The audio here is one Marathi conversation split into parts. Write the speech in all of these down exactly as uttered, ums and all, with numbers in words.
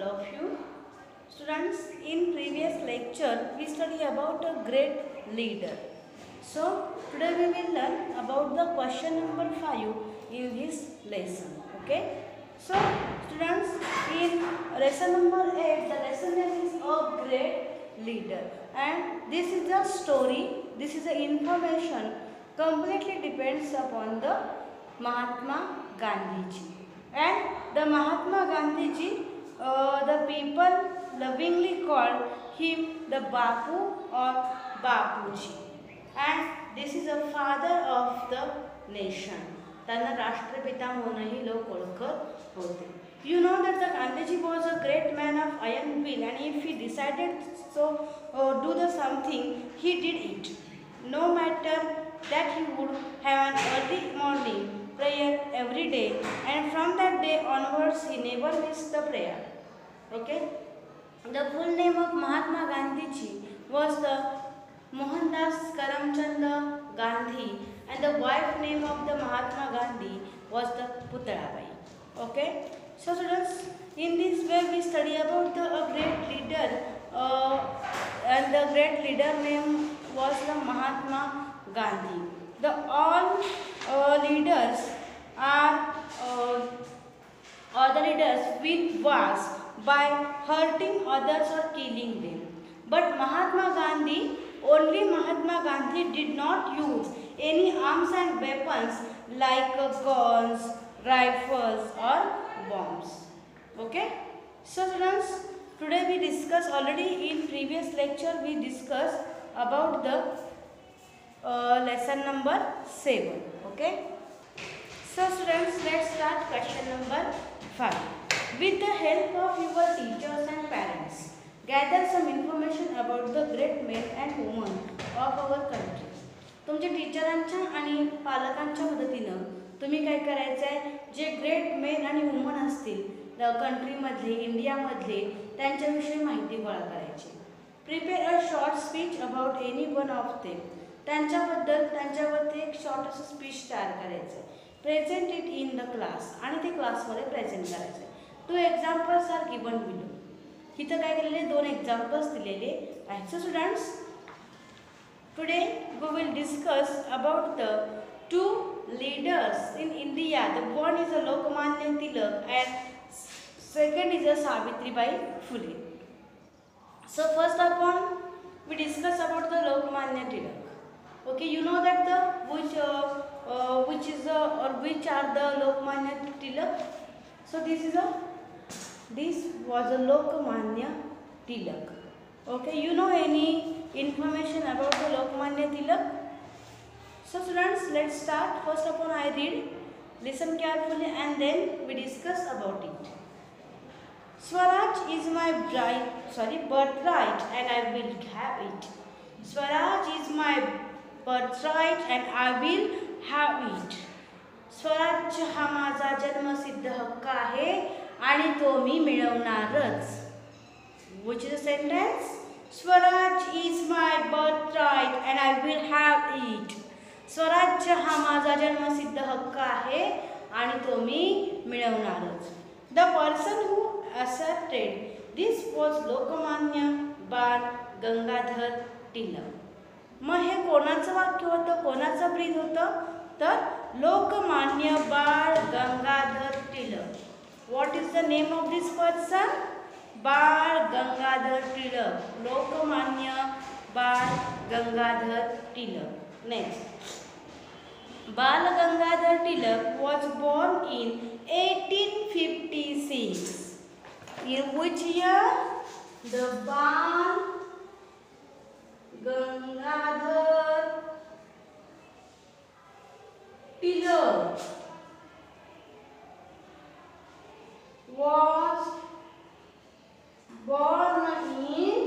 of you. Students, in previous lecture we study about a great leader. So today we will learn about the question number five in this lesson. Okay. So students, in lesson number eight, the lesson name is a great leader, and this is a story. This is the information completely depends upon the Mahatma Gandhi ji. And the Mahatma Gandhi ji, uh, the people lovingly called him the Bapu or Bapuji. And this is a father of the nation. त्यांना राष्ट्रपिता म्हणूनही लोक ओळखत होते. You know that the Gandhiji was a great man of iron will, and if he decided so uh, do the something, he did it. No matter that he would have an early morning prayer every day, and from that day onwards he never missed the prayer. Okay. The full name of Mahatma Gandhi ji was the Mohandas Karamchand Gandhi, and the wife name of the Mahatma Gandhi was the Puttalabai. Okay. So students, in this way we study about the a great leader, uh, and the great leader name was the Mahatma Gandhi. The all uh, leaders are uh, or the leaders win wars by hurting others or killing them. But Mahatma Gandhi, only Mahatma Gandhi did not use any arms and weapons like uh, guns, rifles or bombs. Okay. So students, today we discuss already in previous lecture we discussed about the uh, lesson number seven. Okay. So students, let's start question number five. With the help of your teachers and parents, gather some information about the great men and women of our country. तुमच्या टीचरांच्या आणि पालकांच्या मदतीनं तुम्ही काय करायचं आहे, जे ग्रेट मेन आणि वुमन असतील द कंट्रीमधले, इंडियामधले, त्यांच्याविषयी माहिती गोळा करायची. Prepare a short speech about any one of them. त्यांच्याबद्दल त्यांच्यावरती एक शॉर्ट असं स्पीच तयार करायचं. Present it in the class, आणि ते क्लासमध्ये प्रेझेंट करायचं. Two examples are given below. इथं काय केलेले, दोन एक्झाम्पल्स दिलेले आहेत. So students, today we will discuss about the two leaders in India. The one is a Lokmanya Tilak and second is a Savitribai Phule. So first of all, we discuss about the Lokmanya Tilak. Okay, you know that the which uh, uh, which is a or which are the Lokmanya Tilak. So this is a this was a Lokmanya Tilak. Okay, you know any information about the Lokmanya Tilak? So students, let's start. First of all, I read, listen carefully, and then we discuss about it. Swaraj is my bride, sorry, birthright, and I will have it. Swaraj is my birthright, and I will have it. स्वराज हा माझा जन्मसिद्ध हक्क आहे आणि तो मी मिळवणारच. Which is the sentence? Swaraj is my birthright, and I will have it. स्वराज्य हा माझा जन्मसिद्ध हक्क आहे आणि तो मी मिळवणारच. The person who asserted this was Lokmanya Bal Gangadhar Tilak. मग हे कोणाचं वाक्य होतं, कोणाचं ब्रीद होतं, तर Lokmanya Bal Gangadhar Tilak. What is the name of this person? Bal Gangadhar Tilak. Lokmanya Bal Gangadhar Tilak. Next, Bal Gangadhar Tilak was born in eighteen fifty-six. In which year? The Bal Gangadhar Tilak was born in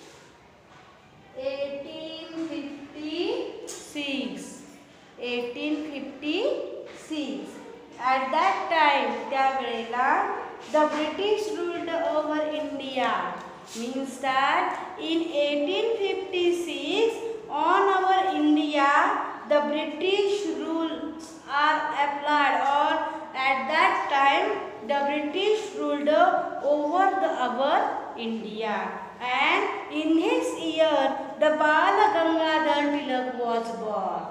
eighteen fifty-six. eighteen fifty-six. At that time, त्यावेळेला the British ruled over India. Means that in eighteen fifty-six on our India the British rules are applied, or at that time the British ruled over the our India, and in his year the Bal Gangadhar Tilak was born.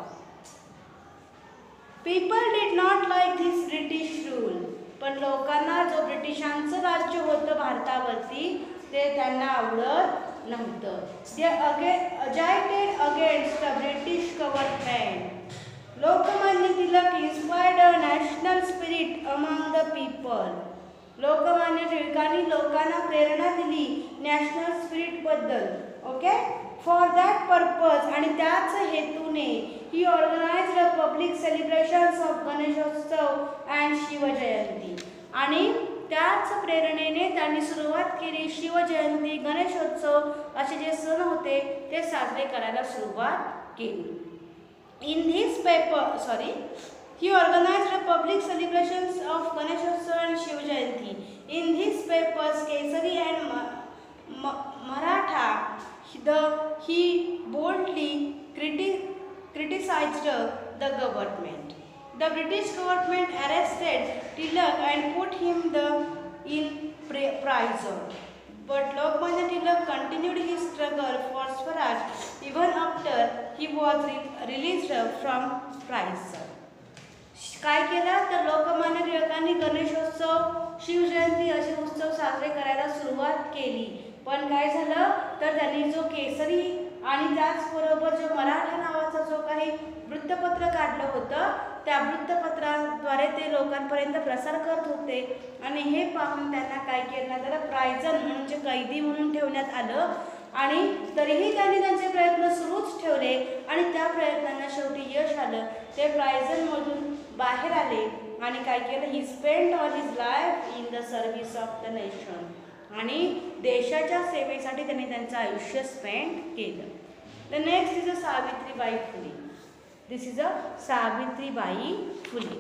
People did not like this British rule, पण लोकांना जो ब्रिटिशांचं राज्य होतं भारतावरती ते त्यांना आवडत नव्हतं. They agitated against the British government. Lokmanya Tilak inspired a national spirit among the people. Lokmanya टिळकांनी लोकांना प्रेरणा दिली नॅशनल स्पिरिट बद्दल. ओके, फॉर दॅट पर्पज आणि त्याच हेतूने he organized public celebrations of Ganeshotsav and Shivjayanti. आणि त्याच प्रेरणेने त्यांनी सुरुवात केली शिवजयंती गणेशोत्सव असे जे सण होते ते साजरे करायला सुरुवात केली. In this paper sorry he organized public celebrations of Ganeshotsav and Shiv Jayanti. In his papers Kesari and Ma Ma Maratha, the he boldly criti criticized the government. The British government arrested Tilak and put him the in prison. But Lokmanya Tilak continued his struggle for Swaraj even after he was re released from prison. काय केलं तर लोकमान्य टिळकांनी गणेशोत्सव शिवजयंती असे उत्सव साजरे करायला सुरुवात केली. पण काय झालं तर त्यांनी जो केसरी आणि त्याचबरोबर जो मराठा नावाचा जो काही वृत्तपत्र काढलं होतं त्या वृत्तपत्राद्वारे ते लोकांपर्यंत प्रसार करत होते. आणि हे पाहून त्यांना काय केलं तर प्रायझन म्हणजे कैदी म्हणून ठेवण्यात आलं. आणि तरीही त्यांनी त्यांचे प्रयत्न सुरूच ठेवले आणि त्या प्रयत्नांना शेवटी यश आलं. ते प्रायझनमधून बाहेर आले आणि काय केलं he spend all his life in the service of the nation. आणि देशाच्या सेवेसाठी त्यांनी त्यांचं आयुष्य स्पेंड केलं. The next is a Savitribai Phule. This is a Savitribai Phule.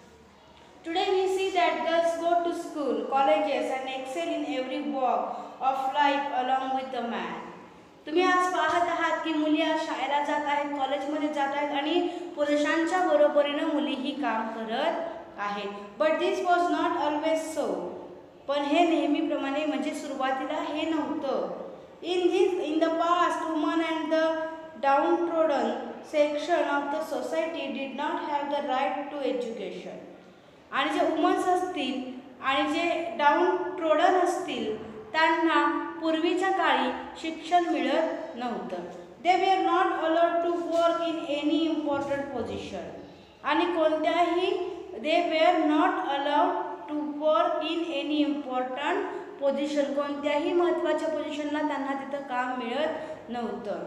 Today we see that girls go to school, colleges and excel in every walk of life along with the man. तुम्ही आज पाहत आहात की मुली आज शाळेला जात आहेत, कॉलेजमध्ये जात आहेत आणि पुरुषांच्या बरोबरीनं मुलीही काम करत आहेत. But this was not always so. पण हे नेहमीप्रमाणे म्हणजे सुरुवातीला हे नव्हतं. In this in the past woman and the down trodden section of the society did not have the right to education. आणि जे वुमन्स असतील आणि जे डाऊन ट्रोडन असतील त्यांना पूर्वीच्या काळी शिक्षण मिळत नव्हतं. They were not allowed to work in any important position. आणि कोणत्याही they were not allowed to work in any important position. कोणत्याही महत्त्वाच्या पोझिशनला त्यांना तिथं काम मिळत नव्हतं.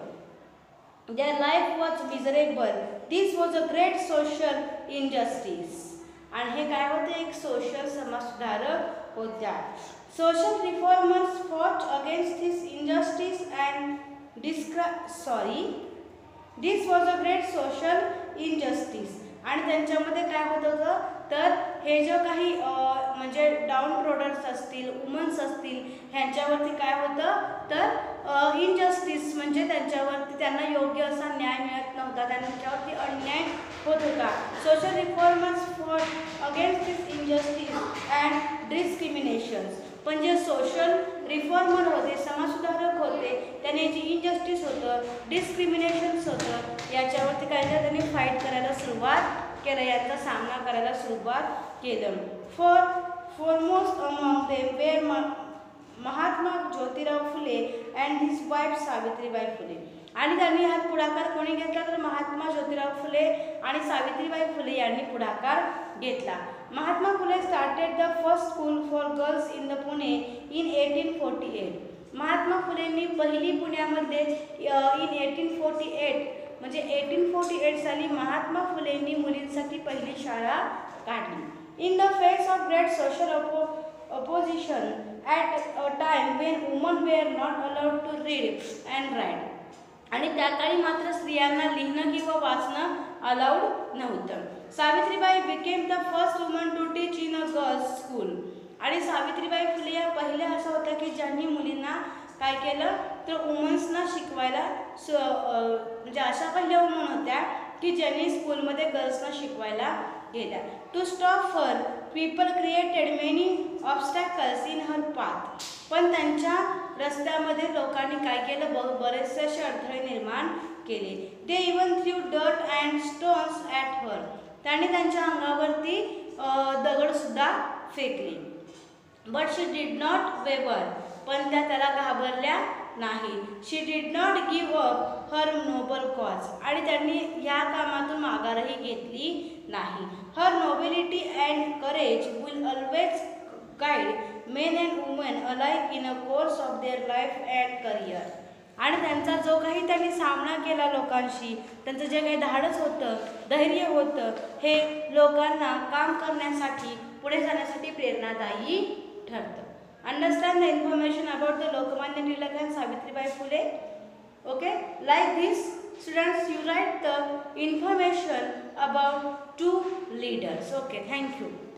Their life was miserable. This was a great social injustice. आणि हे काय होते एक सोशल समाजसुधारक होत्या. Social reformers fought against this injustice and डिस्क्रा sorry this was a great social injustice. आणि त्यांच्यामध्ये काय होत होतं तर हे जो काही म्हणजे डाऊन ट्रोडर्स असतील वुमन्स असतील ह्यांच्यावरती काय होतं तर इनजस्टिस म्हणजे त्यांच्यावरती त्यांना योग्य असा न्याय मिळत नव्हता. त्यांच्यावरती अन्याय होत होता. Social reformers fought against this injustice and discriminations. पण जे सोशल रिफॉर्मर होते समाजसुधारक होते त्यांनी जी इनजस्टिस होतं डिस्क्रिमिनेशन्स होतं याच्यावरती काय झालं त्यांनी फाईट करायला सुरुवात केलं. याचा सामना करायला सुरुवात केलं. For foremost among them were Mahatma Jyotirao Phule and his wife Savitribai Phule. आणि त्यांनी हा पुढाकार कोणी घेतला तर महात्मा ज्योतिराव फुले आणि सावित्रीबाई फुले यांनी पुढाकार घेतला. Mahatma Phule started the first school for girls in the Pune in eighteen forty eight. Mahatma फुलेंनी पहिली पुण्यामध्ये इन एटीन फोर्टी एट म्हणजे एटीन फोर्टी एट साली महात्मा फुलेंनी मुलींसाठी पहिली शाळा काढली. In the face of great social अपो opposition at a time when women were not allowed to read and write. आणि त्या काळी मात्र स्त्रियांना लिहिणं किंवा वाचणं अलाउड नव्हतं. Savitribai became the first woman to teach in a girls school. आणि सावित्रीबाई फुले या पहिल्या अशा होत्या की ज्यांनी मुलींना काय केलं तर वुमन्सना शिकवायला स म्हणजे अशा पहिल्या वुमन होत्या की ज्यांनी स्कूलमध्ये गर्ल्सना शिकवायला गेल्या. To stop her people created many obstacles in her path. पण त्यांच्या रस्त्यामध्ये लोकांनी काय केलं, बरेचसे असे अडथळे निर्माण केले. They even threw dirt and stones at her. त्यांनी त्यांच्या अंगावरती दगड सुद्धा फेकले. But she did not waver. पण त्या त्याला घाबरल्या नाही. She did not give up her noble cause. आणि त्यांनी या कामातून माघारही घेतली नाही. Her nobility and courage will always guide men and women alike in a course of their life and career. आणि त्यांचा जो काही त्यांनी सामना केला लोकांशी, त्यांचं जे काही धाडस होतं, धैर्य होतं, हे लोकांना काम करण्यासाठी, पुढे जाण्यासाठी प्रेरणादायी ठरतं. Understand the information about the Lokmanya Tilak and Savitribai Phule. Okay, like this, students, you write the information about two leaders. Okay, thank you.